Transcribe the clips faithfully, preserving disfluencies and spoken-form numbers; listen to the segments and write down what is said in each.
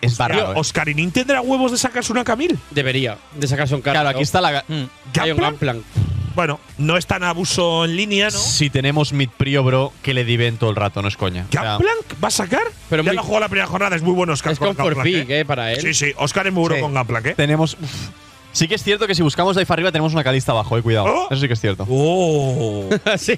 es bárbaro. ¿eh? ¿Oscarinin tendrá huevos de sacarse una Camille? Debería de sacarse un cardio. Claro, aquí está la. Mm. Hay un ¿Gunplank? Gunplank. Bueno, no es tan abuso en línea, ¿no? Si tenemos mid prio, bro, que le diven todo el rato, no es coña. O sea, ¿Gunplank va a sacar? Pero ya muy- lo jugó la primera jornada, es muy bueno Oscar. Es con for Gunplank, pick, eh, para él. Sí, sí, Oscar es muy bueno Sí. con Gunplank, ¿eh? tenemos. uf. Sí que es cierto que si buscamos de ahí para arriba tenemos una calista abajo, eh, cuidado. Oh. Eso sí que es cierto. Oh. sí.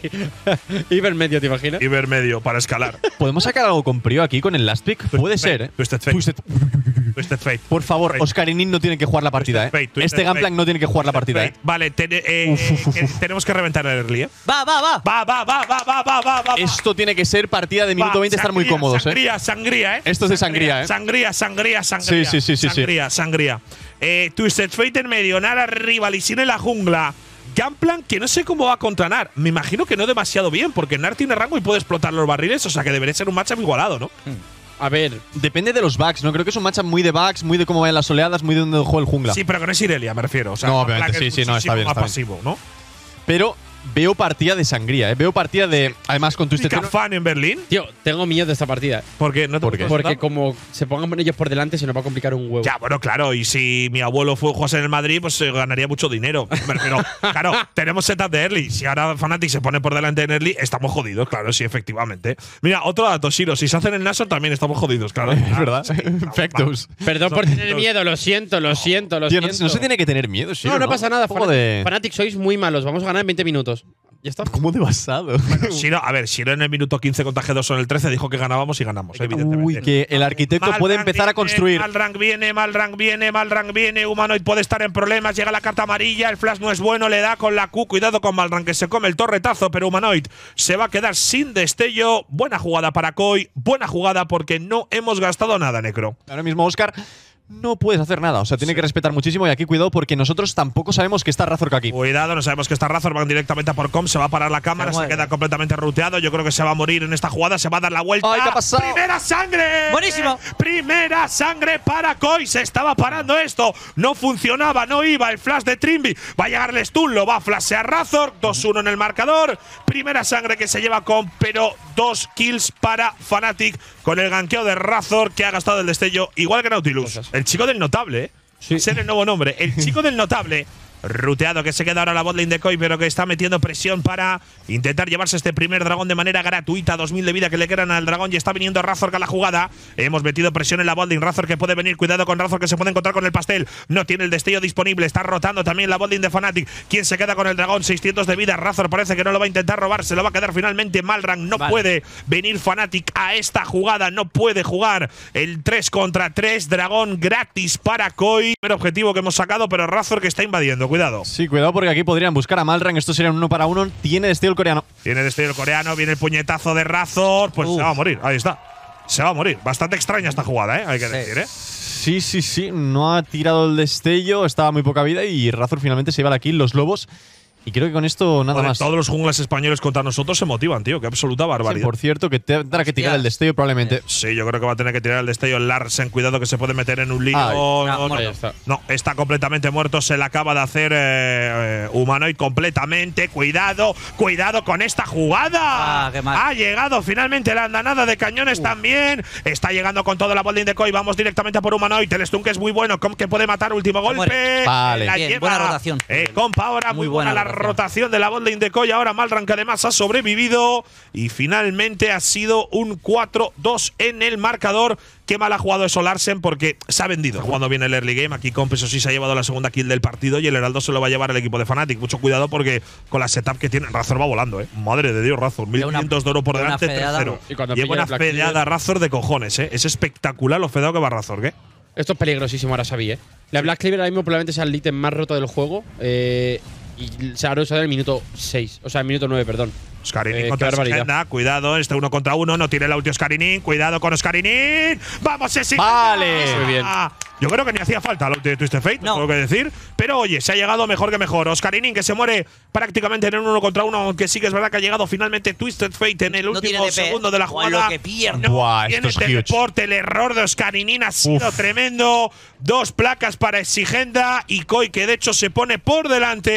Iber medio, ¿te imaginas? Y ver medio para escalar. ¿Podemos sacar algo con prio aquí con el last pick? Puede ser, eh. Twisted Fate. Twisted- Twisted Fate. Por favor, Fate. Oscarinin no tiene que jugar la partida, Twisted eh. Fate, Twisted Este Gunplank Fate. no tiene que jugar la Twisted partida, eh. Fate. Vale, ten- eh, eh, tenemos que reventar el early, ¿eh? Va, va, va. Va, va, va, va, va, va, va, va. Esto tiene que ser partida de minuto Va, veinte, estar muy sangría, cómodos, eh. Sangría, sangría, ¿eh? Esto es de sangría, ¿eh? Sangría, sangría, sangría. Sí, sí, sí, sí, sí. Sangría, sangría. Eh, Twisted Fate en medio, Nara arriba, Lissin en la jungla. Gunplank, que no sé cómo va contra Nar. Me imagino que no demasiado bien, porque Nar tiene rango y puede explotar los barriles, o sea que debería ser un matchup igualado, ¿no? A ver, Depende de los bugs, ¿no? Creo que es un matchup muy de bugs, muy de cómo vayan las oleadas, muy de donde juega el jungla. Sí, pero que no es Irelia, me refiero. O sea, No, Gunplank obviamente, es sí, sí, no, está muchísimo bien, más está bien. pasivo, ¿no? Pero veo partida de sangría, ¿eh? Veo partida de. Además, con Twisted ¿Única Fate. fan en Berlín? tío, tengo miedo de esta partida. Porque no te ¿Por qué? gusta Porque nada? como se pongan ellos por delante, se nos va a complicar un huevo. Ya, bueno, claro, y si mi abuelo fue José en el Madrid, pues eh, ganaría mucho dinero. Me refiero, claro, tenemos setup de early. Si ahora Fnatic se pone por delante en early, estamos jodidos, claro, sí, efectivamente. Mira, otro dato, Shiro, si se hacen el Nashor también estamos jodidos, claro. Es verdad. Sí, claro, Factos. Perdón por tener miedo, lo siento, lo siento, lo Tío, no, siento. no se tiene que tener miedo, sí. No, no pasa nada. Un poco Fanatic, de. Fanatic, sois muy malos. Vamos a ganar en veinte minutos. Ya está. ¿Cómo de basado? Shiro, a ver, Shiro en el minuto quince contra G dos o en el trece dijo que ganábamos y ganamos, evidentemente. Uy, que el arquitecto Mal puede rank empezar a viene, construir. Mal rank viene, mal rank viene, mal rank viene. Humanoid puede estar en problemas. Llega la carta amarilla. El flash no es bueno. Le da con la Q. Cuidado con Malrank que se come el torretazo. Pero Humanoid se va a quedar sin destello. Buena jugada para Koi. Buena jugada porque no hemos gastado nada, Necro. Ahora mismo, Oscar, no puedes hacer nada. O sea, tiene que respetar muchísimo. Y aquí, cuidado, porque nosotros tampoco sabemos que está Razork aquí. Cuidado, no sabemos que está Razor. Van directamente a por Com. Se va a parar la cámara. Se Se, mueve. queda completamente ruteado. Yo creo que se va a morir en esta jugada. Se va a dar la vuelta. Ay, ¿qué ha pasado? ¡Primera sangre! Buenísimo. Primera sangre para Koi. Se estaba parando esto. No funcionaba, no iba. El flash de Trimby. Va a llegar el stun. Lo va a flashear Razor. dos uno en el marcador. Primera sangre que se lleva Com, pero dos kills para Fnatic con el ganqueo de Razor que ha gastado el destello. Igual que Nautilus. El chico del notable, ¿eh? Sí. Ese es el nuevo nombre. El chico del notable. Ruteado que se queda ahora la botlane de Koi, pero que está metiendo presión para intentar llevarse este primer dragón de manera gratuita. dos mil de vida que le quedan al dragón y está viniendo Razork a la jugada. Hemos metido presión en la botlane. Razork que puede venir. Cuidado con Razork que se puede encontrar con el pastel. No tiene el destello disponible. Está rotando también la botlane de Fnatic. ¿Quién se queda con el dragón? seiscientos de vida. Razork parece que no lo va a intentar robar. Se lo va a quedar finalmente Malrank. No Vale. puede venir Fnatic a esta jugada. No puede jugar el tres contra tres. Dragón gratis para Koi. Primer objetivo que hemos sacado, pero Razork que está invadiendo. Cuidado. Sí, cuidado, porque aquí podrían buscar a Malrank. Esto sería un uno para uno. Tiene destello el coreano. Viene destello el coreano, viene el puñetazo de Razor. Pues Uf. se va a morir. Ahí está. Se va a morir. Bastante extraña esta jugada, ¿eh? Hay que Sí. decir, ¿eh? Sí, sí, sí. No ha tirado el destello. Estaba muy poca vida. Y Razor finalmente se lleva la kill. Los lobos. Y creo que con esto nada Joder, más. todos los junglas españoles contra nosotros se motivan, tío. Qué absoluta Sí, barbaridad. por cierto, que tendrá que tirar Hostia. el destello probablemente. Sí, yo creo que va a tener que tirar el destello Larsen. Cuidado que se puede meter en un lío. Ay. no, No, no, muerto. Ya está. no, está completamente muerto. Se le acaba de hacer eh, eh, Humanoid completamente. Cuidado, cuidado con esta jugada. Ah, qué mal. Ha llegado finalmente la andanada de cañones también. Está llegando con toda la botlane de Koi. Vamos directamente a por Humanoid. El stun que es muy bueno. Com que puede matar. Último golpe. muere. Vale. La Bien, lleva. buena rotación. Eh, Comp ahora. Muy, Muy buena, buena la rotación. rotación de la botlane de Koi. Ahora Malrank que además ha sobrevivido. Y finalmente ha sido un cuatro dos en el marcador. Qué mal ha jugado eso Larsen porque se ha vendido jugando bien el early game. Aquí Comp eso sí se ha llevado la segunda kill del partido y el Heraldo se lo va a llevar el equipo de Fnatic. Mucho cuidado porque con la setup que tiene Razor va volando, ¿eh? Madre de Dios, Razor. mil quinientos de oro por de una delante, fedeada. tercero. Y cuando Lleva pilla una el Black fedeada Clover. Razor de cojones, ¿eh? Es espectacular lo fedeado que va Razor, ¿eh? Esto es peligrosísimo, ahora sabí, ¿eh? La Black Cleaver ahora mismo probablemente sea el ítem más roto del juego. Eh, y se habrá usado en el minuto seis. O sea, en el minuto nueve, perdón. Oscarinin Eh, contra qué barbaridad. Sigenda. Cuidado, este uno contra uno. No tiene la ulti Oscarinin. Cuidado con Oscarinin. ¡Vamos, ese! Vale. Muy bien. Yo creo que ni hacía falta la ulti de Twisted Fate, No. tengo que decir. Pero oye, se ha llegado mejor que mejor. Oscarinin que se muere prácticamente en un uno contra uno, aunque sí que es verdad que ha llegado finalmente Twisted Fate en el No tiene último D P. segundo de la Buah, jugada. lo que pierde. No Buah, tiene esto es huge. teleporte. El error de Oscarinin ha sido Uf. tremendo. Dos placas para Exigenda y Koi, que de hecho se pone por delante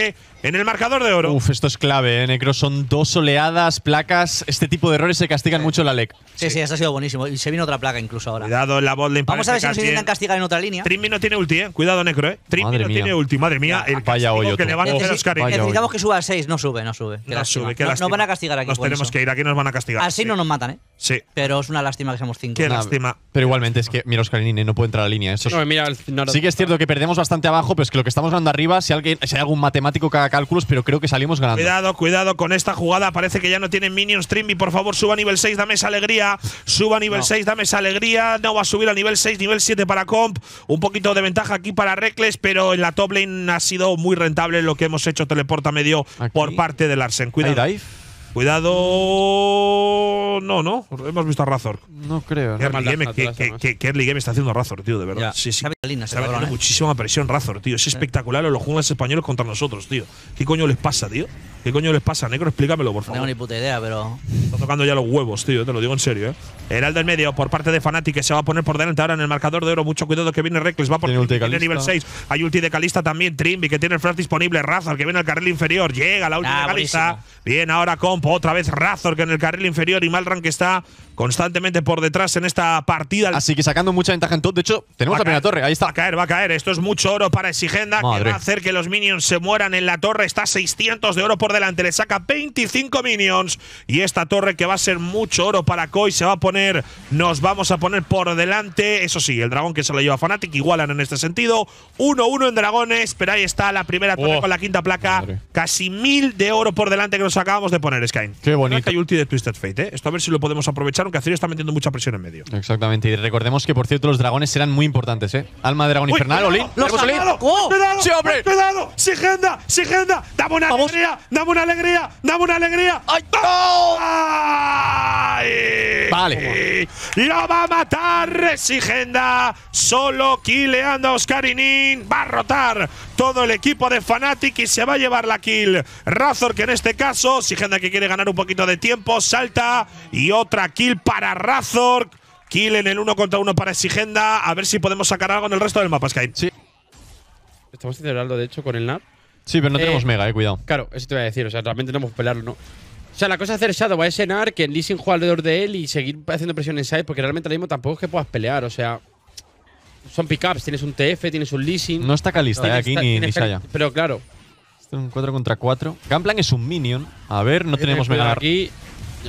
en el marcador de oro. Uf, esto es clave, ¿eh, Necro? Son dos oleadas, placas. Este tipo de errores se castigan mucho en la L E C. Sí, sí, esto ha sido buenísimo. Y se viene otra placa incluso ahora. Cuidado en la botlane. Vamos a ver si nos parece que intentan Cassian- castigar en otra línea. Trimby no tiene ulti, eh. Cuidado, Necro, eh. Trimby Madre no mía. tiene ulti. Madre mía, el Vaya castigo hoyo, que tú. le van a hacer a Necesi- Oscar. Vaya necesitamos hoyo. que suba a seis, no sube, no sube. Qué No lástima. sube, qué No- lástima. Nos van a castigar aquí. Nos por tenemos eso. que ir, aquí nos van a castigar. Así Sí. no nos matan, ¿eh? Sí. Pero es una lástima que seamos cinco. Qué Nah, lástima. Pero igualmente es que, mira, Oscarini no puede entrar a la línea. Eso es- No, mira, al final- sí que es cierto que perdemos bastante abajo, pero es que lo que estamos ganando arriba, si, alguien, si hay algún matemático que haga cálculos, pero creo que salimos ganando. Cuidado, cuidado con esta jugada. Parece que ya no tienen minions. Trimby, por favor, suba a nivel seis, dame esa alegría. Suba a nivel No. seis, dame esa alegría. No va a subir a nivel seis, nivel siete para Comp. Un poquito de ventaja aquí para Reckless, pero en la top lane ha sido muy rentable lo que hemos hecho teleporta medio Aquí. por parte de Larsen. ¿Hay Cuidado. dive? Cuidado. No, no. Hemos visto a Razor. No creo. Qué ¿no? maldad, early game, no, qué- todas qué- además. qué- qué early game está haciendo Razor, tío, de verdad. Ya. Sí, sí. Sabe la línea, ese Está cabrón, metiendo ¿eh? muchísima presión Razor, tío. Es espectacular en los junglas españoles contra nosotros, tío. ¿Qué coño les pasa, tío? ¿Qué coño les pasa, Necro? Explícamelo, por No tengo favor. ni puta idea, pero. Está tocando ya los huevos, tío. Te lo digo en serio, ¿eh? Heraldo en medio por parte de Fnatic que se va a poner por delante ahora en el marcador de oro. Mucho cuidado que viene Reckless. Va por Tiene ulti de tiene Kalista. nivel seis. Hay ulti de Kalista también. Trimby que tiene el flash disponible. Razor que viene al carril inferior. Llega la ulti Ah, de Kalista. buenísimo. Bien, ahora Comp. Otra vez Razor que en el carril inferior. Y Malran que está constantemente por detrás en esta partida. Así que sacando mucha ventaja en top. De hecho, tenemos Va la a primera caer, torre. Ahí Va está. a caer, va a caer. Esto es mucho oro para Exigenda, que Madre. va a hacer que los minions se mueran en la torre. Está a seiscientos de oro por delante. Le saca veinticinco minions. Y esta torre que va a ser mucho oro para Koi se va a poner. Nos vamos a poner por delante. Eso sí, el dragón que se lo lleva Fnatic. Igualan en este sentido. uno uno en dragones. Pero ahí está la primera torre Oh, con la quinta placa. madre. Casi mil de oro por delante que nos acabamos de poner, Sky. Qué bonito. Que hay ulti de Twisted Fate, ¿eh? Esto a ver si lo podemos aprovechar, aunque Azir está metiendo mucha presión en medio. Exactamente. Y recordemos que, por cierto, los dragones serán muy importantes, ¿eh? Alma de dragón Uy, infernal, cuidado, Olin. ¡Los ¿Tenemos Olin? cuidado! ¡Oh! ¡Cuidado! ¡Sí, hombre! ¡Cuidado! ¡Sigenda! ¡Sigenda! ¡Dame una Vamos. alegría! ¡Dame una alegría! ¡Dame una alegría! ¡Ay! ¡Ay! Vale. ¡Lo va a matar Sigenda! Solo killeando a Oscarinin. Va a rotar todo el equipo de Fnatic y se va a llevar la kill. Razor, que en este caso, Sigenda que quiere ganar un poquito de tiempo, salta y otra kill para Razor. Kill en el uno contra uno para Exigenda. A ver si podemos sacar algo en el resto del mapa, Sky. Sí. Estamos celebrando, de hecho, con el N A R. Sí, pero no Eh, tenemos mega, eh. Cuidado. Claro, eso te voy a decir. O sea, realmente no podemos pelearlo, ¿no? O sea, la cosa es hacer Shadow a ese N A R, que en Lee Sin juega alrededor de él y seguir haciendo presión en side, porque realmente ahora mismo tampoco es que puedas pelear. O sea, son pickups. Tienes un T F, tienes un Lee Sin. No está Kalista, eh, aquí ni, ni Saya. Pero claro. Esto es un cuatro contra cuatro. Gunplan es un minion. A ver, no tenemos Cuidado mega. aquí. Ya.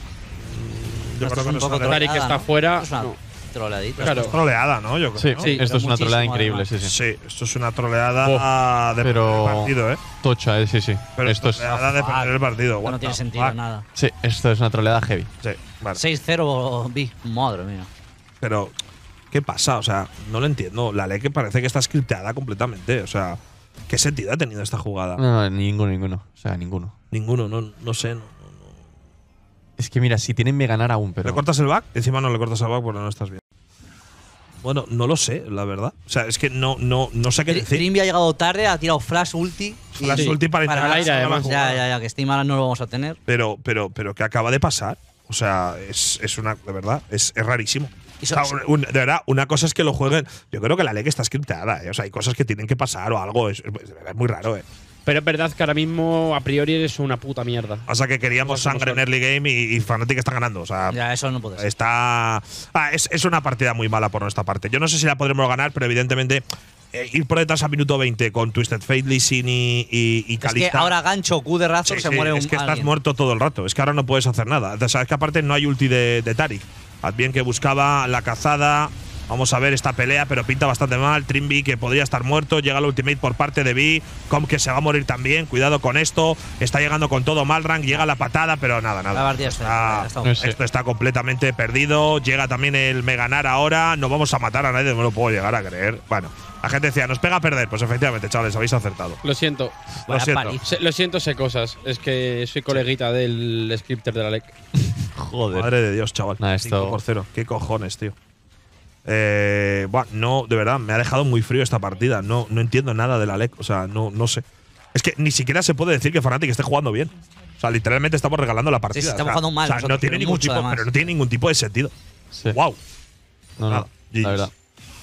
Yo Esto creo es que un no es poco una Tari troleada. que troleada, está ¿no? fuera. Esto es una No. troleadita. Claro. Es troleada, ¿no? Yo Sí, creo. ¿no? Sí, esto es una muchísimo, troleada increíble, además. sí, sí. Sí, esto es una troleada de Pero- perder el partido, ¿eh? Tocha, eh, sí, sí. Pero esto es. troleada de perder el partido. No what tiene the sentido fuck. nada. Sí, esto es una troleada heavy. Sí, vale. seis cero B. Madre mía. Pero, ¿qué pasa? O sea, no lo entiendo. La ley que parece que está scripteada completamente. O sea, ¿qué sentido ha tenido esta jugada? No, ninguno, ninguno. O sea, ninguno. Ninguno, no, no sé. No. Es que mira, si tienen me ganar aún, pero. ¿Le cortas el back? Encima no le cortas el back porque no estás bien. Bueno, no lo sé, la verdad. O sea, es que no, no, no sé qué decir. Trimby ha llegado tarde, ha tirado flash ulti. La Sí. ulti para Para intentar al aire, sacar la además. jugada. Ya, ya, ya, que Steam ahora no lo vamos a tener. Pero, pero, pero, ¿qué acaba de pasar? O sea, es, es una. De verdad, es, es rarísimo. Y O so- sea, un- un- de verdad, una cosa es que lo jueguen. Yo creo que la ley está scripteada, ¿eh? O sea, hay cosas que tienen que pasar o algo. Es, es- es muy raro, ¿eh? Pero es verdad que ahora mismo, a priori, eres una puta mierda. O sea, que queríamos Cosas como sangre en son. early game y, y Fnatic está ganando. O sea, Ya, eso no puede ser. está. Ah, es, es una partida muy mala por nuestra parte. Yo no sé si la podremos ganar, pero evidentemente. eh, ir por detrás a minuto veinte con Twisted Fate, Lee Sin y, y, y Es que Kalista. ahora gancho Q de Razor Sí, se sí, muere un es que estás alguien. muerto todo el rato. Es que ahora no puedes hacer nada. O sea, es que aparte no hay ulti de, de Tarik. Haz bien que buscaba la cazada. Vamos a ver esta pelea, pero pinta bastante mal. Trimby, que podría estar muerto. Llega el ultimate por parte de B. Com, que se va a morir también. Cuidado con esto. Está llegando con todo Malrang. Llega la patada, pero nada, nada. La partida está- Ah, está- no sé. esto está completamente perdido. Llega también el Meganar ahora. No vamos a matar a nadie, no me lo puedo llegar a creer. Bueno, la gente decía, nos pega a perder. Pues efectivamente, chavales, habéis acertado. Lo siento. Lo Vaya siento. paliza. Sé- lo siento, sé cosas. Es que soy coleguita del scripter de la L E C. Joder. Madre de Dios, chaval. Nah, esto- cinco por cero. ¿Qué cojones, tío? Eh, buah, no, de verdad, me ha dejado muy frío esta partida. No, no entiendo nada de la L E C. O sea, no, no sé. Es que ni siquiera se puede decir que Fnatic esté jugando bien. O sea, literalmente estamos regalando la partida. Sí, sí, estamos O sea, jugando mal o sea, no nosotros, tiene pero ningún mucho, tipo, además. pero no tiene ningún tipo de sentido. Sí. Wow. No, no, Nada, G Gs. la verdad. Es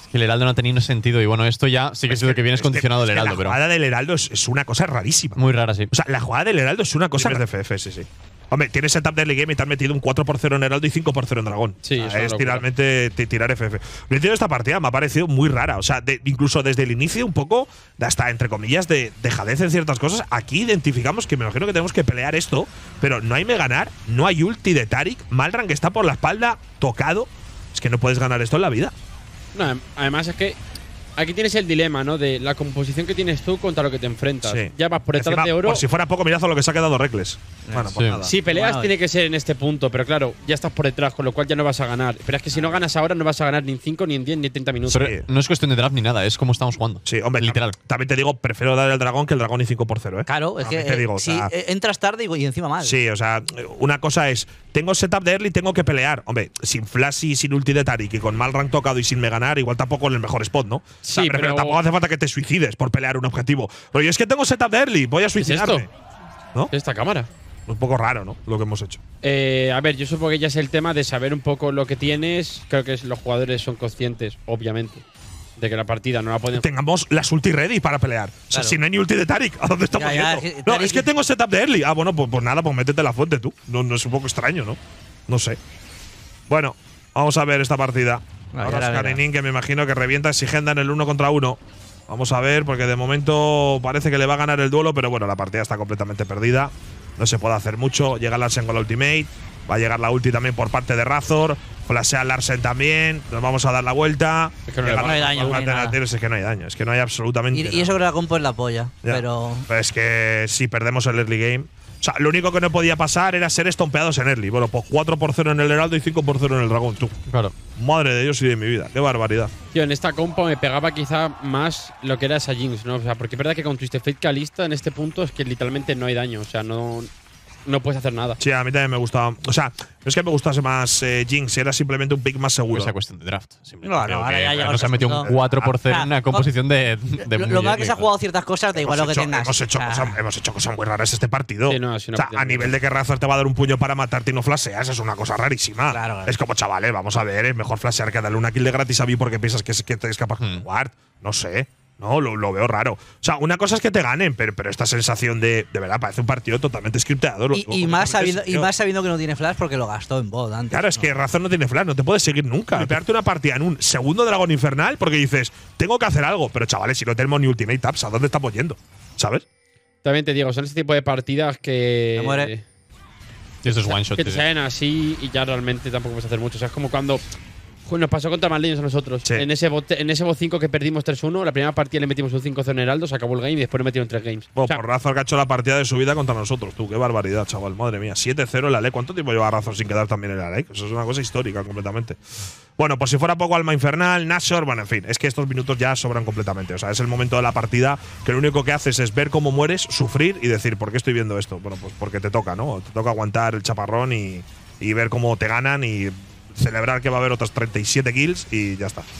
Que el Heraldo no ha tenido sentido. Y bueno, esto ya sí que es lo que viene es condicionado el es que Heraldo, La pero. jugada del Heraldo es, es una cosa rarísima. Muy rara, sí. O sea, la jugada del Heraldo es una cosa. De F F, sí, sí. Hombre, tienes setup de early game y te han metido un cuatro por cero en Heraldo y cinco por cero en Dragón. Sí, o sea, es es una realmente tirar F F. Lo entiendo, esta partida me ha parecido muy rara. O sea, de, incluso desde el inicio, un poco, de hasta entre comillas, de dejadez en ciertas cosas. Aquí identificamos que me imagino que tenemos que pelear esto, pero no hay me ganar, no hay ulti de Taric. Malran que está por la espalda, tocado. Es que no puedes ganar esto en la vida. No, además es que aquí tienes el dilema, ¿no? De la composición que tienes tú contra lo que te enfrentas. Sí. Ya vas por detrás Encima, de oro. Por si fuera poco, mirazo lo que se ha quedado Reckless. Bueno, pues Sí. nada. Si peleas Bueno, tiene que ser en este punto, pero claro, ya estás por detrás, con lo cual ya no vas a ganar. Pero es que si no ganas ahora, no vas a ganar ni en cinco, ni en diez, ni en treinta minutos. Pero Sí. no es cuestión de draft ni nada, es como estamos jugando. Sí, hombre, Literal. tam- También te digo, prefiero dar el dragón que el dragón y cinco por cero, ¿eh? Claro, es que También te digo, eh, o si sea, eh, entras tarde y, y encima mal. Sí, o sea, una cosa es, tengo setup de early, tengo que pelear. Hombre, sin flash y sin ulti de Taric y con mal rank tocado y sin me ganar, igual tampoco en el mejor spot, ¿no? O sea, Sí, pero, pero- tampoco hace falta que te suicides por pelear un objetivo. Pero yo es que tengo setup de early, voy a es suicidarme. esto? ¿No? Esta cámara. Un poco raro, ¿no? Lo que hemos hecho. Eh, a ver, yo supongo que ya es el tema de saber un poco lo que tienes. Creo que es- los jugadores son conscientes, obviamente, de que la partida no la pueden. Tengamos las ulti ready para pelear. O sea, Claro. si no hay ni ulti de Taric, ¿a dónde estamos Ya, ya, yendo? es que No, Taric- es que tengo setup de early. Ah, bueno, pues, pues nada, pues métete la fuente tú. No, no es un poco extraño, ¿no? No sé. Bueno, vamos a ver esta partida. Vale, Ahora ahora es verá. Karenin, que me imagino que revienta Exigenda en el uno contra uno. Vamos a ver, porque de momento parece que le va a ganar el duelo, pero bueno, la partida está completamente perdida. No se puede hacer mucho. Llega Larsen con la ultimate. Va a llegar la ulti también por parte de Razor. Flashea Larsen también. Nos vamos a dar la vuelta. Es que no le Llega va. No hay la- daño, por no hay parte de nada. Nateros, es que no hay daño. Es que no hay absolutamente Y, nada. y eso que la compo es la polla. Ya. Pero. Es que si perdemos el early game. O sea, lo único que no podía pasar era ser estompeados en early. Bueno, pues cuatro por cero en el Heraldo y cinco por cero en el Dragón. Tú. Claro. Madre de Dios y de mi vida. Qué barbaridad. Tío, en esta compo me pegaba quizá más lo que era esa Jinx, ¿no? O sea, porque es verdad que con Twisted Fate Kalista en este punto es que literalmente no hay daño. O sea, no, no puedes hacer nada. Sí, a mí también me gustaba. O sea, no es que me gustase más eh, Jinx, era simplemente un pick más seguro. Esa cuestión de draft. simplemente. No, no, Creo ahora que ya llega nos el ha metido un segundo. cuatro por cero Ah, en una composición de, de lo, lo mal que se ha muñeco. jugado ciertas cosas, da igual hemos lo que hecho, tengas. hemos, hecho O sea, cosas, hemos hecho cosas muy raras este partido. Sí, no, ha sido o una sea, partida a muy nivel rara. de que Razor te va a dar un puño para matarte y no flasheas, es una cosa rarísima. Claro, claro. Es como, chavales, vamos a ver, es mejor flashear que darle una kill de gratis a mí porque piensas que, es, que eres capaz de Hmm. jugar. No sé. No, lo, lo veo raro. O sea, una cosa es que te ganen, pero, pero esta sensación de, de verdad, parece un partido totalmente scripteado. lo y, digo y más completamente sabiendo, y serio. más sabiendo que no tiene flash porque lo gastó en bot antes. Claro, es que Razor no tiene flash, no te puedes seguir nunca. Pegarte una partida en un segundo dragón infernal porque dices, tengo que hacer algo. Pero chavales, si no tenemos ni ultimate taps, ¿a dónde estamos yendo? ¿Sabes? También te digo, son este tipo de partidas que. Me muere. Sí, eso es one shot. Que te sí. salen así y ya realmente tampoco puedes hacer mucho. O sea, es como cuando jo, nos pasó contra Mad Lions a nosotros. Sí. En ese bot en ese bot cinco que perdimos tres uno, la primera partida le metimos un cinco cero en Heraldo, se acabó el game y después le metieron tres games. Bueno, O sea, por Razor que ha hecho la partida de su vida contra nosotros. Tú, qué barbaridad, chaval. Madre mía. siete cero en la ley. ¿Cuánto tiempo lleva Razor sin quedar también en la ley? Eso es una cosa histórica completamente. Bueno, por si fuera poco, Alma Infernal, Nashor. Bueno, en fin, es que estos minutos ya sobran completamente. O sea, es el momento de la partida que lo único que haces es ver cómo mueres, sufrir y decir, ¿por qué estoy viendo esto? Bueno, pues porque te toca, ¿no? Te toca aguantar el chaparrón y, y ver cómo te ganan y celebrar que va a haber otras treinta y siete kills y ya está.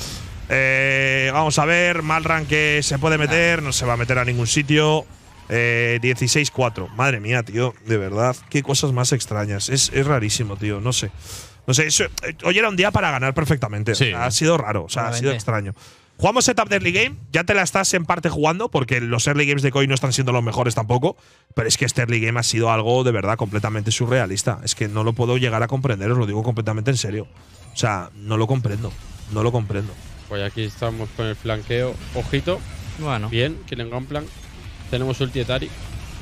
Eh, vamos a ver, Malran que se puede meter, no se va a meter a ningún sitio. Eh, dieciséis cuatro. Madre mía, tío, de verdad, qué cosas más extrañas. Es, es rarísimo, tío, no sé. No sé, eso- eh, hoy era un día para ganar perfectamente. O Sí. sea, ha sido raro, o sea, ha sido Claramente. extraño. Jugamos setup de early game, ya te la estás en parte jugando, porque los early games de Koi no están siendo los mejores tampoco, pero es que este early game ha sido algo de verdad completamente surrealista. Es que no lo puedo llegar a comprender, os lo digo completamente en serio. O sea, no lo comprendo, no lo comprendo. pues aquí estamos con el flanqueo. Ojito, Bueno. bien, Killing Gunplan. Tenemos ulti de Tari.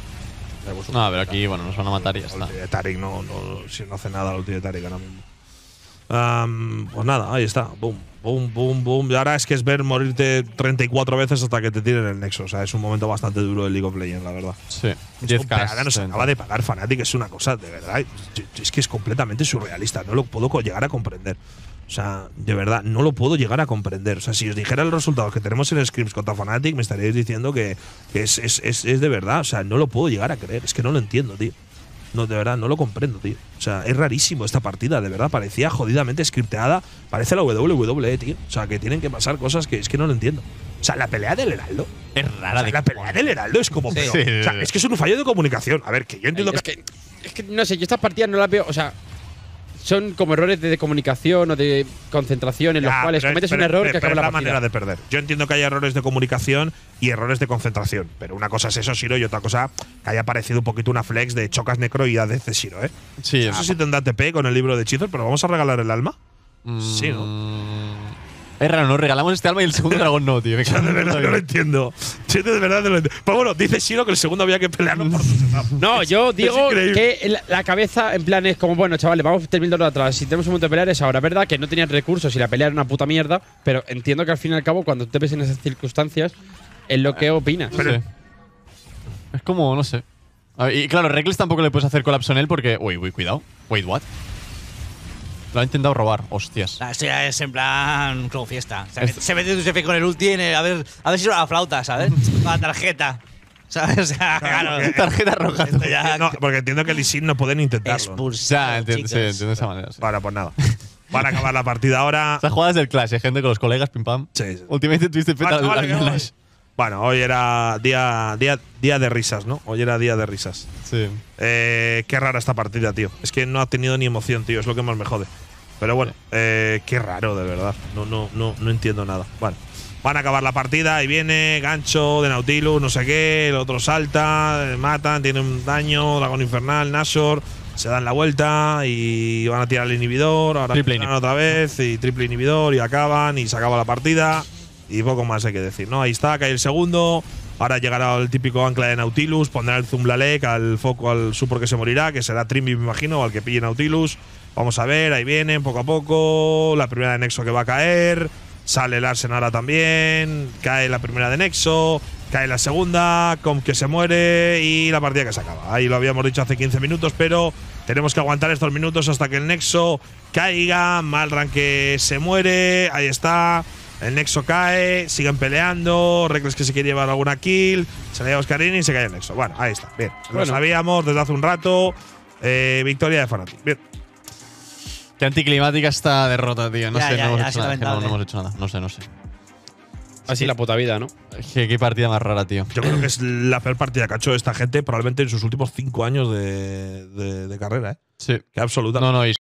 No, a ver, aquí, bueno, nos van a matar y ya La está. ulti de Taric no, no, si no hace nada la ulti de Taric ahora mismo. Am, pues nada, ahí está. Boom, boom, boom, boom. Y ahora es que es ver morirte treinta y cuatro veces hasta que te tiren el nexo. O sea, es un momento bastante duro del League of Legends, la verdad. Sí. diez K. Ahora nos acaba de pagar Fnatic, es una cosa, de verdad. Es que es completamente surrealista. No lo puedo co- llegar a comprender. O sea, de verdad, no lo puedo llegar a comprender. O sea, si os dijera los resultados que tenemos en Scrims contra Fnatic, me estaríais diciendo que, que es, es, es, es de verdad. O sea, no lo puedo llegar a creer. Es que no lo entiendo, tío. No, de verdad, no lo comprendo, tío. O sea, es rarísimo esta partida, de verdad. Parecía jodidamente scripteada. Parece la W W E, tío. O sea, que tienen que pasar cosas que es que no lo entiendo. O sea, la pelea del Heraldo. Es O rara sea, de la pelea del Heraldo es como. Sí. pero- Sí, o sea, sí, es que es un fallo de comunicación. A ver, que yo entiendo Es que. que, es que no sé, yo estas partidas no las veo. O sea, son como errores de, de comunicación o de concentración en los Ya, cuales pero es- cometes pero- un error pero- que pero acaba es la la partida. manera de perder. Yo entiendo que haya errores de comunicación y errores de concentración, pero una cosa es eso, Siro, y otra cosa que haya parecido un poquito una flex de chocas necro y A D C Siro, ¿eh? Sí, No sé si tendrá T P con el libro de hechizos, pero vamos a regalar el alma. Mm, Sí, ¿no? Es raro, nos regalamos este alma y el segundo dragón no, tío. Me Yo cago de en verdad la no lo vida. entiendo. Yo de verdad no lo entiendo. Pero bueno, dice Siro que el segundo había que pelearlo por dos etapas. No, yo Es digo increíble. que la, la cabeza en plan es como, bueno, chavales, vamos a terminar atrás. Si tenemos un momento de pelear es ahora. Verdad que no tenían recursos y la pelea era una puta mierda, pero entiendo que al fin y al cabo, cuando te ves en esas circunstancias, es lo que opinas. No sé. Es como, no sé. A ver, y claro, Reckless tampoco le puedes hacer colapso en él porque. Uy, uy, cuidado. Wait, what? Lo ha intentado robar, hostias. Ah, esto ya es en plan como fiesta. O sea, Esto- se mete tu jefe con el ulti en el- a ver, a ver si suena la flauta, ¿sabes? Con la tarjeta. ¿Sabes? O sea, claro. porque- Tarjeta roja. Esto ya No, porque entiendo que el Isin no pueden intentarlo. ¿no? expulsado, Ya, entiendo, sí, chicos. entiendo de esa manera. Sí. Vale, pues nada. Van a acabar la partida ahora. Esas jugadas del Clash, ¿eh? Gente con los colegas, pim pam. Sí, sí. Ultimate Twisted Vale, Fatal vale, al- que al voy. Clash. Bueno, hoy era día, día, día de risas, ¿no? Hoy era día de risas. Sí. Eh, qué rara esta partida, tío. Es que no ha tenido ni emoción, tío. Es lo que más me jode. Pero bueno, eh, qué raro, de verdad. No, no, no, no entiendo nada. Vale. Van a acabar la partida. Ahí viene gancho de Nautilus, no sé qué. El otro salta, eh, matan, tiene un daño. Dragón infernal, Nashor. Se dan la vuelta y van a tirar el inhibidor. Ahora Triple tiran otra vez y triple inhibidor y acaban y se acaba la partida. Y poco más hay que decir, ¿no? Ahí está, cae el segundo. Ahora llegará el típico ancla de Nautilus, pondrá el Zumlalek al foco al Supor que se morirá, que será Trimby, me imagino, o al que pille Nautilus. Vamos a ver, ahí vienen poco a poco. La primera de Nexo que va a caer. Sale el Arsen ahora también. Cae la primera de Nexo. Cae la segunda. Com que se muere. Y la partida que se acaba. Ahí lo habíamos dicho hace quince minutos, pero tenemos que aguantar estos minutos hasta que el Nexo caiga. Malran que se muere. Ahí está. El Nexo cae, siguen peleando. Reckless que se quiere llevar alguna kill. Se le lleva Oscarini y se cae el Nexo. Bueno, ahí está. Bien. Lo Bueno. sabíamos desde hace un rato. Eh, victoria de Fnatic. Bien. Qué anticlimática esta derrota, tío. No Ya, sé, ya, no, hemos ya, ha hecho sido nada, es que no, no lamentable. hemos hecho nada. No sé, no sé. Así la puta vida, ¿no? Qué, qué partida más rara, tío. Yo creo que es la peor partida que ha hecho esta gente probablemente en sus últimos cinco años de, de- de carrera, ¿eh? Sí. Que absoluta. No, no, y